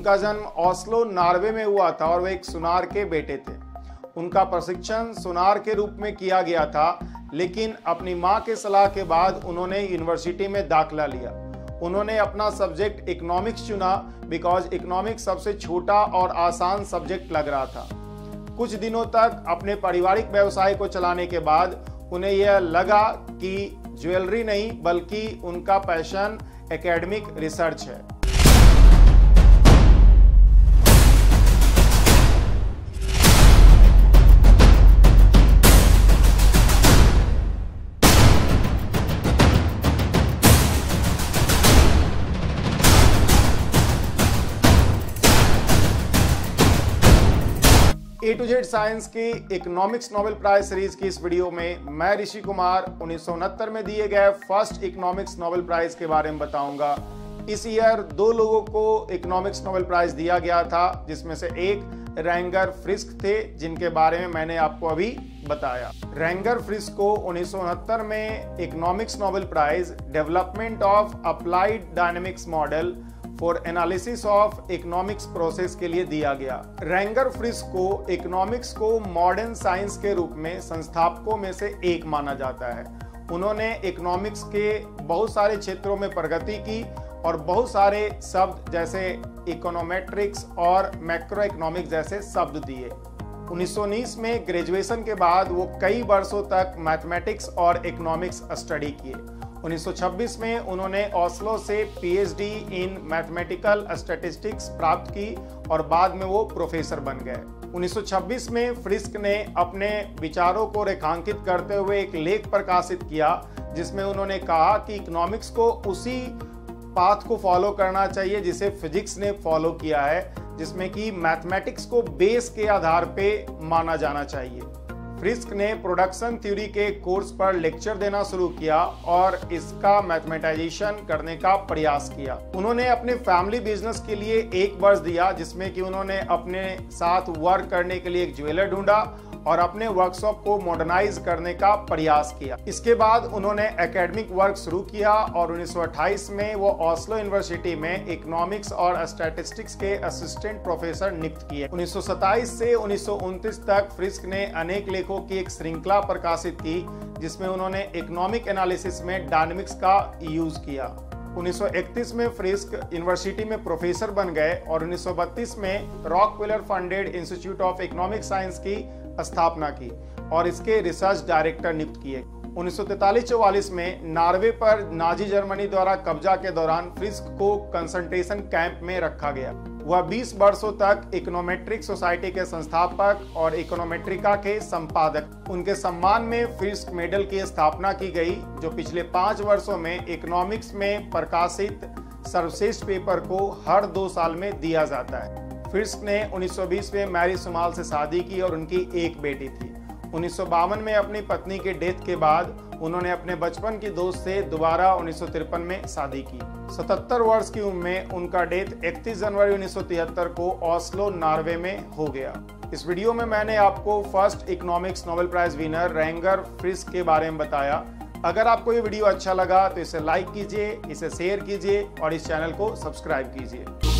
उनका जन्म Oslo Norway में हुआ था और वे एक सुनार के बेटे थे। उनका प्रशिक्षण सुनार के रूप में किया गया था, लेकिन अपनी मां के सलाह के बाद उन्होंने यूनिवर्सिटी में दाखिला लिया। उन्होंने अपना सब्जेक्ट इकोनॉमिक्स चुना बिकॉज इकोनॉमिक्स सबसे छोटा और आसान सब्जेक्ट लग रहा था। कुछ दिनों तक अपने पारिवारिक व्यवसाय को चलाने के बाद उन्हें यह लगा कि ज्वेलरी नहीं बल्कि उनका पैशन एकेडमिक रिसर्च है। A to Z साइंस की इकोनॉमिक्स नोबेल प्राइज सीरीज की इस वीडियो में मैं ऋषि कुमार 1969 में दिए गए फर्स्ट इकोनॉमिक्स नोबेल प्राइज के बारे में बताऊंगा। इस ईयर 2 लोगों को इकोनॉमिक्स नोबेल प्राइज दिया गया था, जिसमें से एक रेंगर फ्रिस्क थे, जिनके बारे में मैंने आपको अभी बताया। रेंगर फ्रिस्क को 1969 में economics Nobel prize development of applied dynamics model for analysis of economics process के लिए दिया गया। रेंगर फ्रिस्क को इकोनॉमिक्स को मॉडर्न साइंस के रूप में संस्थापकों में से एक माना जाता है। उन्होंने इकोनॉमिक्स के बहुत सारे क्षेत्रों में प्रगति की और बहुत सारे शब्द जैसे इकोनोमेट्रिक्स और मैक्रो इकोनॉमिक्स जैसे शब्द दिए। 1919 में ग्रेजुएशन के बाद वो कई वर्षों तक मैथमेटिक्स और इकोनॉमिक्स स्टडी किए। 1926 में उन्होंने ओस्लो से पीएचडी इन मैथमेटिकल स्टैटिस्टिक्स प्राप्त की और बाद में वो प्रोफेसर बन गए। 1926 में फ्रिस्क ने अपने विचारों को रेखांकित करते हुए एक लेख प्रकाशित किया, जिसमें उन्होंने कहा कि इकोनॉमिक्स को उसी पाथ को फॉलो करना चाहिए जिसे फिजिक्स ने फॉलो किया है, जिसमें कि मैथमेटिक्स को बेस के आधार पे माना जाना चाहिए। फ्रिस्क ने प्रोडक्शन थ्योरी के कोर्स पर लेक्चर देना शुरू किया और इसका मैथमेटाइजेशन करने का प्रयास किया। उन्होंने अपने फैमिली बिजनेस के लिए 1 वर्ष दिया, जिसमें कि उन्होंने अपने साथ वर्क करने के लिए एक ज्वेलर ढूंढा और अपने वर्कशॉप को मॉडर्नाइज करने का प्रयास किया। इसके बाद उन्होंने एकेडमिक वर्क शुरू किया और 1928 में वो ओस्लो यूनिवर्सिटी में इकोनॉमिक्स और स्टैटिस्टिक्स के असिस्टेंट प्रोफेसर नियुक्त किए। 1927 से 1929 तक फ्रिस्क ने अनेक लेखों की एक श्रृंखला प्रकाशित की, जिसमें उन्होंने इकोनॉमिक एनालिसिस में डायनेमिक्स का यूज किया। 1931 में फ्रिस्क यूनिवर्सिटी में प्रोफेसर बन गए और 1932 में Rockefeller funded institute of economic science की स्थापना की और इसके रिसर्च डायरेक्टर नियुक्त किए। 1943-44 में नॉर्वे पर नाजी जर्मनी द्वारा कब्जा के दौरान फ्रिस्क को कंसंट्रेशन कैंप में रखा गया। वह 20 वर्षों तक इकोनोमेट्रिक सोसाइटी के संस्थापक और इकोनोमेट्रिका के संपादक। उनके सम्मान में फ्रिस्क मेडल की स्थापना की गई, जो पिछले 5 वर्षों में इकोनॉमिक्स में प्रकाशित सर्वश्रेष्ठ पेपर को हर 2 साल में दिया जाता है। फ्रिस्क ने 1920 में मैरी सुमाल से शादी की और उनकी एक बेटी थी। 1952 में अपनी पत्नी के डेथ के बाद उन्होंने अपने बचपन की दोस्त से दोबारा 1953 में शादी की। 77 वर्ष की उम्र में उनका डेथ 31 जनवरी 1973 को ओस्लो नॉर्वे में हो गया। इस वीडियो में मैंने आपको first economics Nobel prize winner Ragnar Frisch के बारे में बताया। अगर आपको ये वीडियो अच्छा लगा तो इसे लाइक कीजिए, इसे शेयर कीजिए और इस चैनल को सब्सक्राइब कीजिए।